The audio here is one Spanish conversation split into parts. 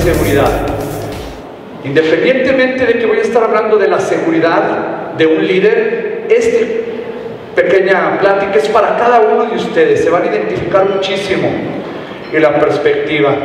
seguridad. Independientemente de que voy a estar hablando de la seguridad de un líder, esta pequeña plática es para cada uno de ustedes. Se van a identificar muchísimo en la perspectiva.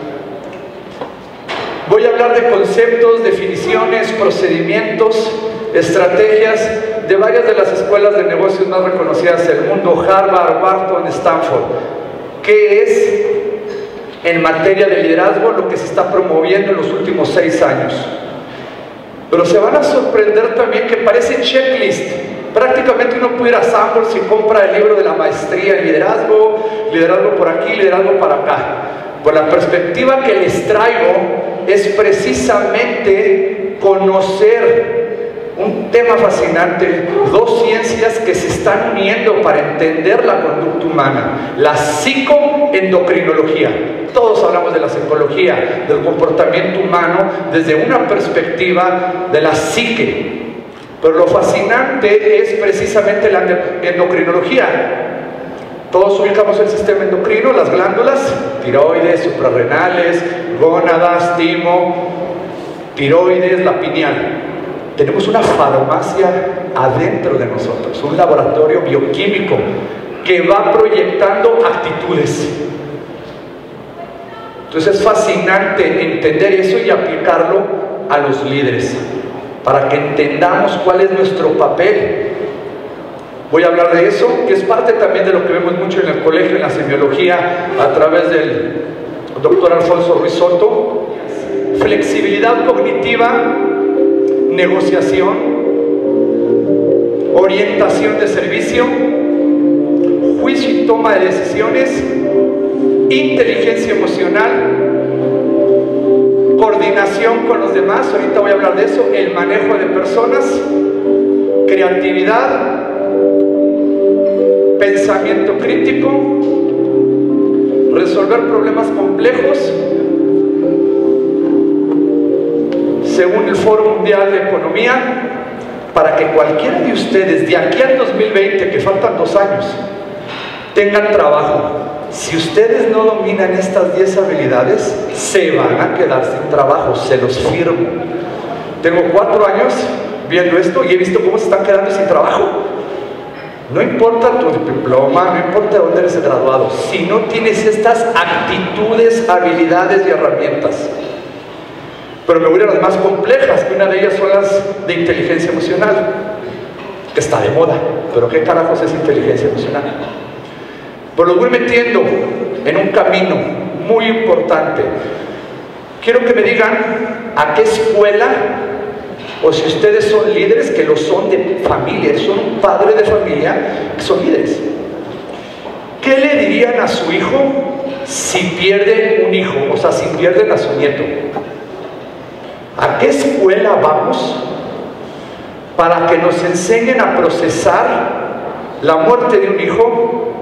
Voy a hablar de conceptos, definiciones, procedimientos, estrategias de varias de las escuelas de negocios más reconocidas del mundo: Harvard, Wharton, Stanford. ¿Qué es en materia de liderazgo lo que se está promoviendo en los últimos 6 años? Pero se van a sorprender también que parece checklist. Prácticamente uno puede ir a Sanborns y compra el libro de la maestría en liderazgo, liderazgo por aquí, liderazgo para acá. Por la perspectiva que les traigo es precisamente conocer un tema fascinante, dos ciencias que se están uniendo para entender la conducta humana: la psicoendocrinología. Todos hablamos de la psicología, del comportamiento humano desde una perspectiva de la psique, pero lo fascinante es precisamente la endocrinología. Todos ubicamos el sistema endocrino, las glándulas, tiroides, suprarrenales, gónadas, timo, tiroides, la pineal. Tenemos una farmacia adentro de nosotros, un laboratorio bioquímico que va proyectando actitudes. Entonces es fascinante entender eso y aplicarlo a los líderes, para que entendamos cuál es nuestro papel. Voy a hablar de eso, que es parte también de lo que vemos mucho en el colegio, en la semiología, a través del doctor Alfonso Ruiz Soto. Flexibilidad cognitiva, negociación, orientación de servicio, juicio y toma de decisiones, inteligencia emocional, coordinación con los demás, ahorita voy a hablar de eso, el manejo de personas, creatividad, pensamiento crítico, resolver problemas complejos, según el Foro Mundial de Economía, para que cualquiera de ustedes de aquí al 2020, que faltan 2 años, tengan trabajo. Si ustedes no dominan estas 10 habilidades, se van a quedar sin trabajo, se los firmo. Tengo 4 años viendo esto y he visto cómo se están quedando sin trabajo. No importa tu diploma, no importa de dónde eres graduado, si no tienes estas actitudes, habilidades y herramientas. Pero me voy a las más complejas, que una de ellas son las de inteligencia emocional, que está de moda. Pero ¿qué carajos es inteligencia emocional? Pues los voy metiendo en un camino muy importante. Quiero que me digan a qué escuela, o si ustedes son líderes, que lo son de familia, son un padre de familia, que son líderes. ¿Qué le dirían a su hijo si pierde un hijo? O sea, si pierden a su nieto. ¿A qué escuela vamos para que nos enseñen a procesar la muerte de un hijo,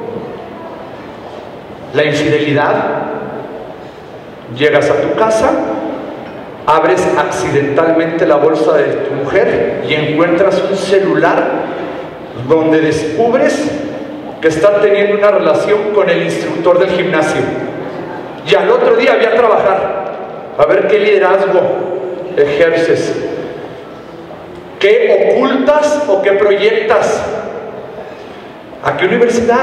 la infidelidad? Llegas a tu casa, abres accidentalmente la bolsa de tu mujer y encuentras un celular donde descubres que está teniendo una relación con el instructor del gimnasio, y al otro día voy a trabajar a ver qué liderazgo ejerces, qué ocultas o qué proyectas, a qué universidad,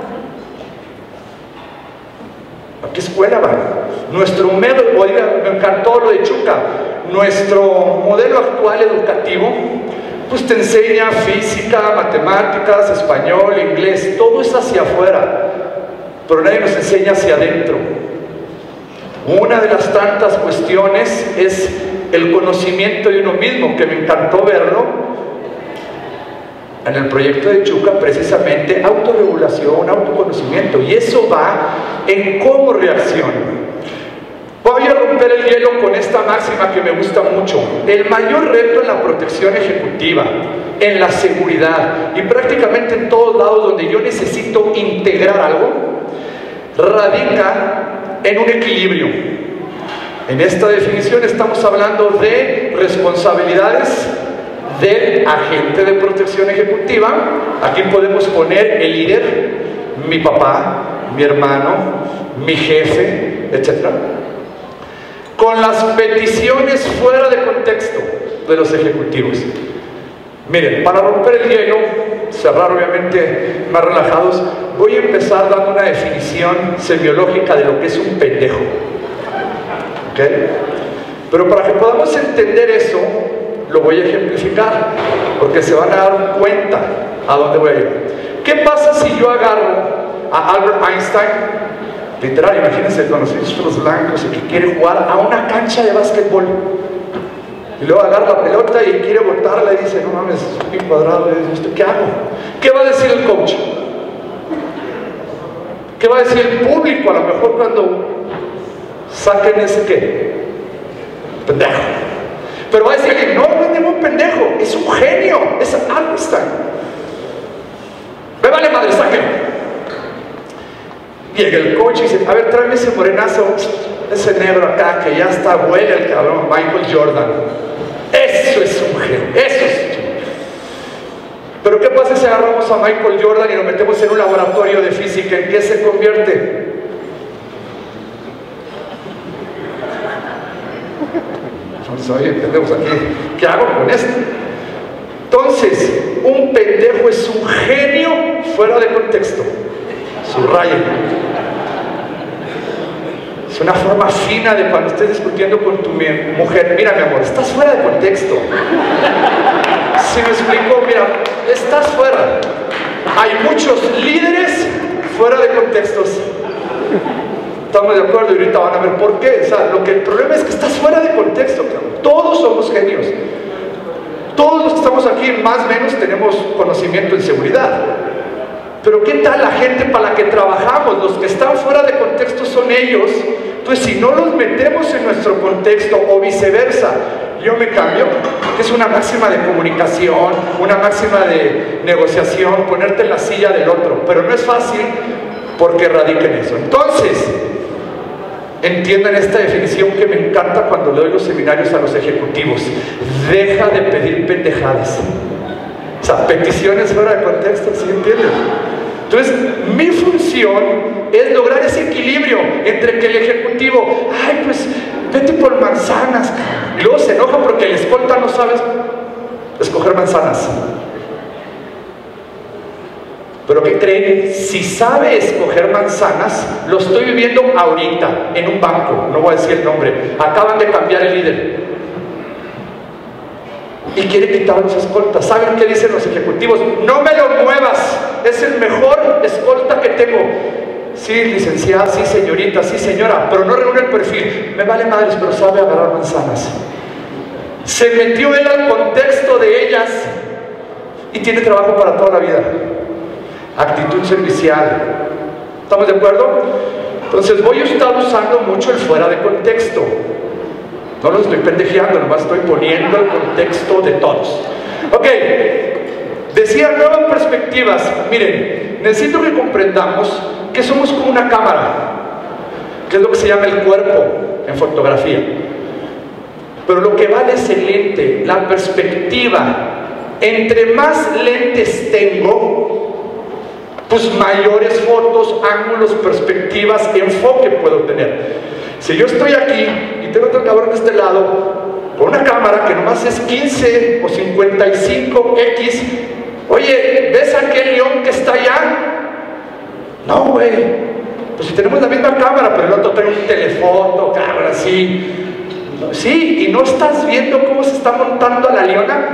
a qué escuela van. Nuestro modelo, me encantó lo de Chuca, nuestro modelo actual educativo, pues te enseña física, matemáticas, español, inglés, todo es hacia afuera, pero nadie nos enseña hacia adentro. Una de las tantas cuestiones es el conocimiento de uno mismo, que me encantó verlo en el proyecto de Chuca, precisamente autorregulación, autoconocimiento, y eso va en cómo reacciono. Voy a romper el hielo con esta máxima que me gusta mucho. El mayor reto en la protección ejecutiva, en la seguridad y prácticamente en todos lados donde yo necesito integrar algo, radica en un equilibrio. En esta definición estamos hablando de responsabilidades del agente de protección ejecutiva. Aquí podemos poner el líder, mi papá, mi hermano, mi jefe, etc. con las peticiones fuera de contexto de los ejecutivos. Miren, para romper el hielo, cerrar obviamente más relajados, voy a empezar dando una definición semiológica de lo que es un pendejo. ¿Ok? Pero para que podamos entender eso, lo voy a ejemplificar, porque se van a dar cuenta a dónde voy a ir. ¿Qué pasa si yo agarro a Albert Einstein, literal, imagínense con los filtros blancos, y que quiere jugar a una cancha de básquetbol, y luego agarra la pelota y quiere botarla y dice, no mames, es bien cuadrado esto, ¿qué hago? ¿Qué va a decir el coach? ¿Qué va a decir el público a lo mejor cuando saquen ese qué? Pendejo. Pero va a decir, no es ningún pendejo, es un genio, es Einstein. Me vale madre, sáquenlo. Llega el coach y dice, a ver, tráeme ese morenazo, ese negro acá que ya está huele el cabrón, Michael Jordan. Eso es un genio, eso es. Pero ¿qué pasa si agarramos a Michael Jordan y lo metemos en un laboratorio de física? ¿En qué se convierte? Oye, entendemos aquí, ¿qué hago con esto? Entonces, un pendejo es un genio fuera de contexto. Subrayen. Es una forma fina de cuando estés discutiendo con tu mujer. Mira, mi amor, estás fuera de contexto. Si me explico, mira, estás fuera. Hay muchos líderes fuera de contextos. Estamos de acuerdo y ahorita van a ver por qué. O sea, el problema es que estás fuera de contexto. Todos somos genios. Todos los que estamos aquí, más o menos, tenemos conocimiento en seguridad. Pero ¿qué tal la gente para la que trabajamos? Los que están fuera de contexto son ellos. Entonces, si no los metemos en nuestro contexto o viceversa, yo me cambio, que es una máxima de comunicación, una máxima de negociación, ponerte en la silla del otro. Pero no es fácil porque radica en eso. Entonces, entiendan esta definición que me encanta cuando le doy los seminarios a los ejecutivos. Deja de pedir pendejadas. O sea, peticiones fuera de contexto, ¿sí entienden? Entonces, mi función es lograr ese equilibrio entre que el ejecutivo, ay, pues, vete por manzanas, y luego se enoja porque el escolta no sabe escoger manzanas. Pero ¿qué creen? Si sabe escoger manzanas, lo estoy viviendo ahorita, en un banco, no voy a decir el nombre, acaban de cambiar el líder. Y quiere quitar los escoltas. ¿Saben qué dicen los ejecutivos? No me lo muevas, es el mejor escolta que tengo. Sí, licenciada, sí, señorita, sí, señora, pero no reúne el perfil. Me vale madres, pero sabe agarrar manzanas. Se metió él al contexto de ellas y tiene trabajo para toda la vida. Actitud servicial. ¿Estamos de acuerdo? Entonces voy a estar usando mucho el fuera de contexto. No lo estoy pendejeando, nomás estoy poniendo el contexto de todos. Ok, decía nuevas perspectivas. Miren, necesito que comprendamos que somos como una cámara, que es lo que se llama el cuerpo en fotografía. Pero lo que vale es el lente, la perspectiva. Entre más lentes tengo, pues mayores fotos, ángulos, perspectivas, enfoque puedo tener. Si yo estoy aquí y tengo otro cabrón de este lado con una cámara que nomás es 15 o 55x, oye, ¿ves aquel león que está allá? No, güey. Pues si tenemos la misma cámara, pero el otro trae un telefoto, cabrón, así. Sí, y no estás viendo cómo se está montando a la leona.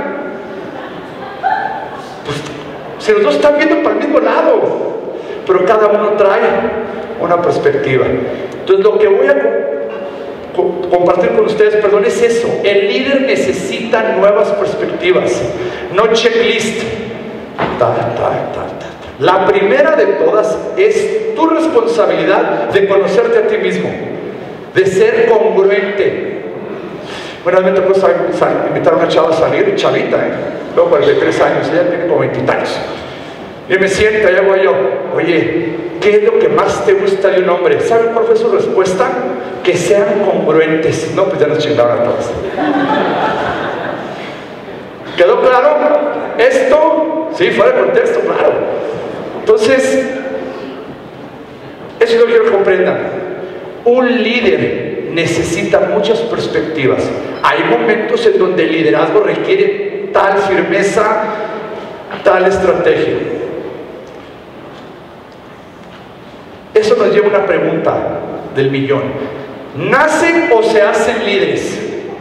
Pues si los dos están viendo para el mismo lado, pero cada uno trae una perspectiva. Entonces lo que voy a compartir con ustedes, perdón, es eso. El líder necesita nuevas perspectivas, no checklist. La primera de todas es tu responsabilidad de conocerte a ti mismo, de ser congruente. Bueno, me tocó invitar a una chava a salir, chavita, luego 43 años, ella tiene como 20 años. Y me sienta y hago yo, oye, ¿qué es lo que más te gusta de un hombre? ¿Saben cuál fue su respuesta? Que sean congruentes. No, pues ya nos chingaron a todos. ¿Quedó claro? Esto, sí, fuera de contexto, claro. Entonces, eso es lo que quiero que comprendan. Un líder necesita muchas perspectivas. Hay momentos en donde el liderazgo requiere tal firmeza, tal estrategia. Eso nos lleva a una pregunta del millón: ¿nacen o se hacen líderes?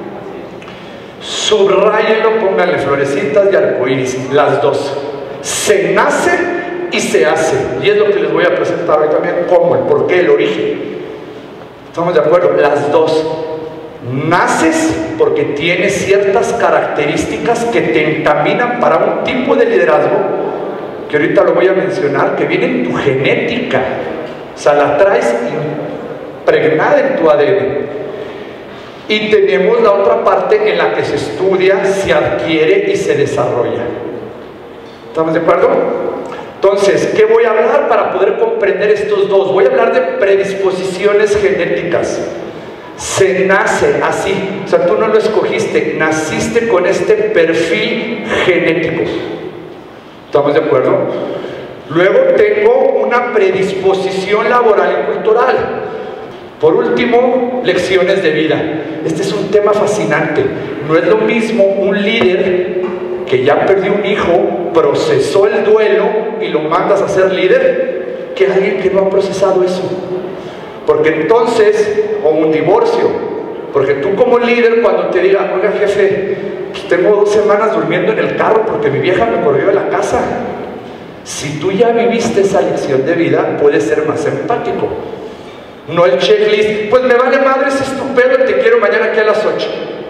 Subráyenlo, pónganle florecitas y arcoíris, las dos. Se nace y se hace, y es lo que les voy a presentar hoy también, cómo, el porqué, el origen. ¿Estamos de acuerdo? Las dos. Naces porque tienes ciertas características que te encaminan para un tipo de liderazgo, que ahorita lo voy a mencionar, que viene en tu genética, o sea, la traes impregnada en tu ADN. Y tenemos la otra parte en la que se estudia, se adquiere y se desarrolla. ¿Estamos de acuerdo? Entonces, ¿qué voy a hablar para poder comprender estos dos? Voy a hablar de predisposiciones genéticas. Se nace así, o sea, tú no lo escogiste, naciste con este perfil genético. ¿Estamos de acuerdo? Luego tengo una predisposición laboral y cultural. Por último, lecciones de vida. Este es un tema fascinante. No es lo mismo un líder que ya perdió un hijo, procesó el duelo y lo mandas a ser líder, que alguien que no ha procesado eso. Porque entonces, o un divorcio, porque tú como líder cuando te digan, oiga jefe, pues tengo 2 semanas durmiendo en el carro porque mi vieja me corrió de la casa. Si tú ya viviste esa lección de vida, puedes ser más empático. No el checklist, pues me vale madre, es estupendo, te quiero mañana aquí a las 8.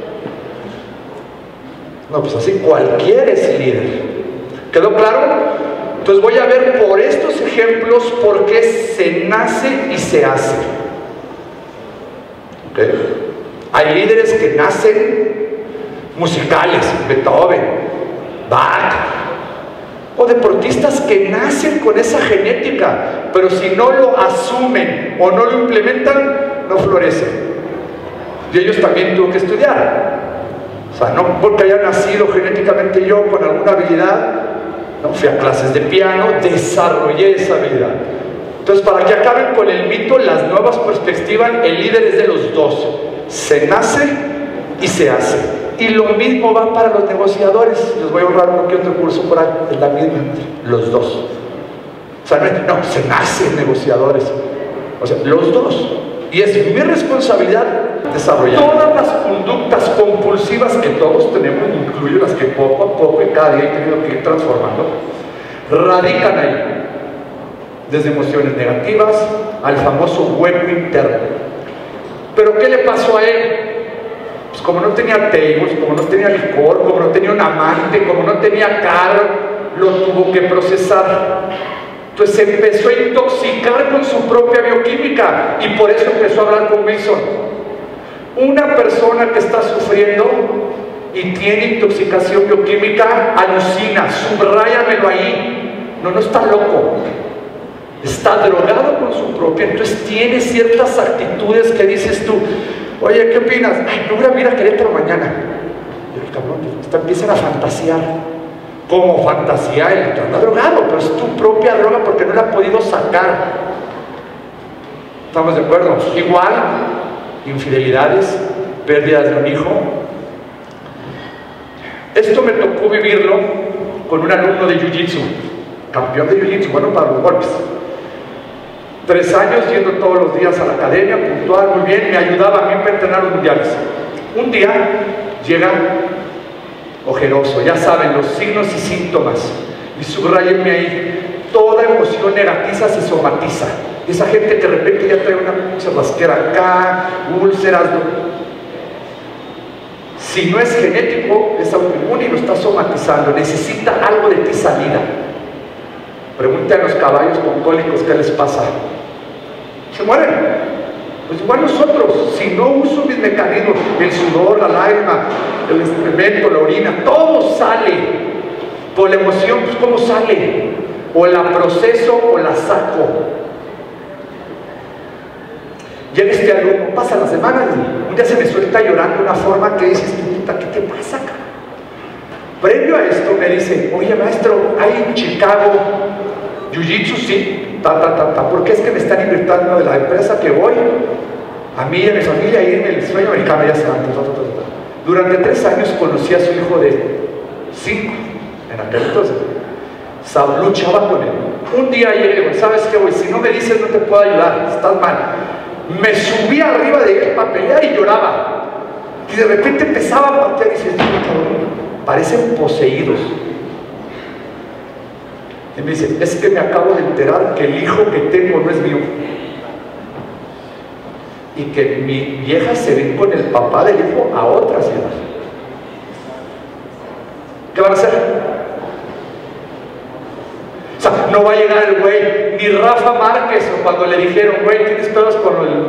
No, pues así cualquiera es líder. ¿Quedó claro? Entonces voy a ver por estos ejemplos por qué se nace y se hace. ¿Okay? Hay líderes que nacen musicales, Beethoven, Bach, o deportistas que nacen con esa genética, pero si no lo asumen o no lo implementan, no florecen. Y ellos también tuvo que estudiar. O sea, no porque haya nacido genéticamente yo con alguna habilidad, no, fui a clases de piano, desarrollé esa habilidad. Entonces, para que acaben con el mito, las nuevas perspectivas, el líder es de los dos. Se nace y se hace. Y lo mismo va para los negociadores. Les voy a ahorrar uno que otro curso por ahí, es la misma, los dos. O sea, no, se nacen negociadores. O sea, los dos. Y es mi responsabilidad desarrollar. Todas las conductas compulsivas que todos tenemos, incluyo las que poco a poco y cada día he tenido que ir transformando, radican ahí. Desde emociones negativas al famoso hueco interno. ¿Pero qué le pasó a él? Pues como no tenía tables, como no tenía licor, como no tenía un amante, como no tenía carro, lo tuvo que procesar. Entonces se empezó a intoxicar con su propia bioquímica y por eso empezó a hablar con Wilson. Una persona que está sufriendo y tiene intoxicación bioquímica alucina, subráyamelo ahí. No está loco, está drogado con su propia, entonces tiene ciertas actitudes que dices tú, oye, ¿qué opinas? Ay, no voy a ir a Querétaro mañana. Y el cabrón, empiezan a fantasear. Como fantasía, el otro anda drogado, pero es tu propia droga porque no la ha podido sacar. ¿Estamos de acuerdo? Igual, infidelidades, pérdidas de un hijo. Esto me tocó vivirlo con un alumno de Jiu-Jitsu, campeón de Jiu-Jitsu, bueno para los golpes. 3 años yendo todos los días a la academia, puntual, muy bien, me ayudaba a mí para entrenar los mundiales. Un día llega ojeroso, ya saben, los signos y síntomas, y subrayenme ahí, toda emoción negativa se somatiza. Esa gente que de repente ya trae una churrasquera acá, úlceras, ¿no? Si no es genético, es autoinmune y lo está somatizando, necesita algo de ti salida. Pregunte a los caballos con cólicos qué les pasa. Se mueren. Pues igual nosotros, si no uso mis mecanismos, el sudor, la lágrima, el excremento, la orina, todo sale. Por la emoción, pues ¿cómo sale? O la proceso o la saco. Llega este alumno, pasa la semana y un día se me suelta llorando de una forma que dices, puta, ¿qué te pasa acá? Previo a esto me dice, oye maestro, hay en Chicago Jiu-Jitsu, sí, ¿por qué es que me están invitando de la empresa que voy? a mí y a mi familia irme el sueño americano, ya sea antes. Durante 3 años conocí a su hijo de 5, en aquel entonces. Luchaba con él. Un día llegué, ¿sabes qué, güey? Si no me dices no te puedo ayudar, estás mal. Me subí arriba de él para pelear y lloraba. Y de repente empezaba a patear y dices, parecen poseídos. Y me dice, es que me acabo de enterar que el hijo que tengo no es mío. Y que mi vieja se ve con el papá del hijo a otra ciudad. ¿Qué van a hacer? O sea, no va a llegar el güey, ni Rafa Márquez, o cuando le dijeron, güey, tienes pedos con el...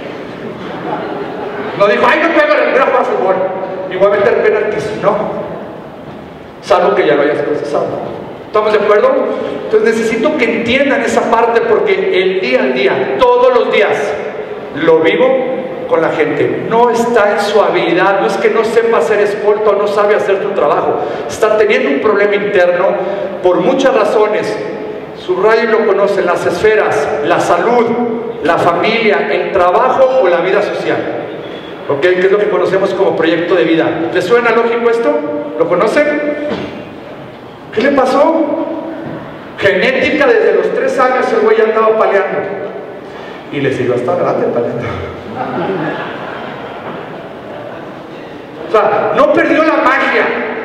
No dijo, ay, no pega el brazo para fútbol. Y voy a meter penaltis. No. Salvo que ya lo hayas procesado. ¿Estamos de acuerdo? Entonces necesito que entiendan esa parte, porque el día al día, todos los días, lo vivo con la gente. No está en su habilidad, no es que no sepa hacer escolta o no sabe hacer tu trabajo. Está teniendo un problema interno por muchas razones. Subrayo y lo conocen: las esferas, la salud, la familia, el trabajo o la vida social. ¿Ok? ¿Qué es lo que conocemos como proyecto de vida? ¿Les suena lógico esto? ¿Lo conocen? ¿Qué le pasó? Genética, desde los 3 años el güey ya andaba paleando. Y le siguió hasta grande paleando. O sea, no perdió la magia.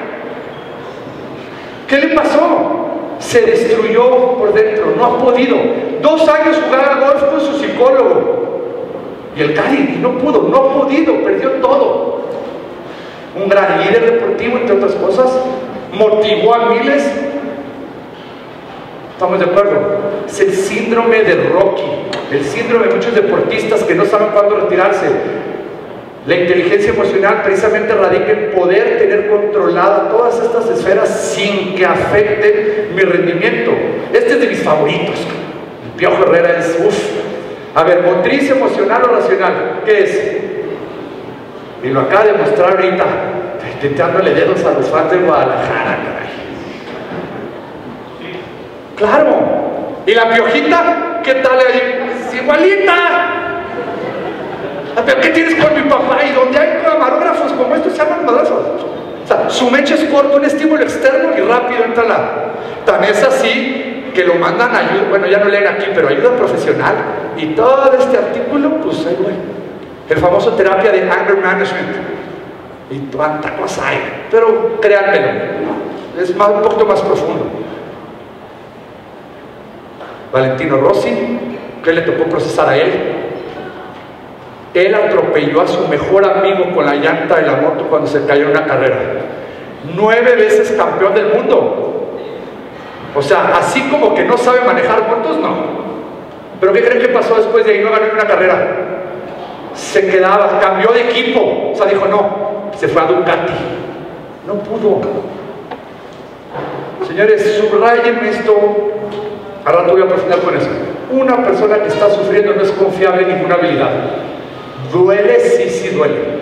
¿Qué le pasó? Se destruyó por dentro, no ha podido. 2 años jugar al golf con su psicólogo. Y el Cali no pudo, no ha podido, perdió todo. Un gran líder deportivo, entre otras cosas, motivó a miles. ¿Estamos de acuerdo? Es el síndrome de Rocky, el síndrome de muchos deportistas que no saben cuándo retirarse. La inteligencia emocional precisamente radica en poder tener controlada todas estas esferas sin que afecten mi rendimiento. Este es de mis favoritos. El Piojo Herrera es A ver, motriz, emocional o racional, ¿qué es? Y lo acaba de mostrar ahorita, intentándole dedos a los fans de Guadalajara, caray. Claro. ¿Y la Piojita? ¿Qué tal ahí? Es igualita. ¿Pero qué tienes con mi papá? Y donde hay camarógrafos como estos se llaman camarógrafos. O sea, su mecha es corto, un estímulo externo y rápido entra la... Tan es así que lo mandan a ayuda, bueno, ya no leen aquí, pero ayuda profesional. Y todo este artículo, pues ahí voy. El famoso terapia de anger management. Y tanta cosa hay. Pero créanmelo, es un poquito más profundo. Valentino Rossi, ¿qué le tocó procesar a él? Él atropelló a su mejor amigo con la llanta de la moto cuando se cayó en una carrera. 9 veces campeón del mundo. O sea, así como que no sabe manejar motos, no. ¿Pero qué creen que pasó después de ahí? No ganó una carrera. Se quedaba, cambió de equipo. O sea, dijo no, se fue a Ducati. No pudo. Señores, subrayen esto. Al rato voy a profundizar con eso. Una persona que está sufriendo no es confiable en ninguna habilidad. Duele, sí, sí duele.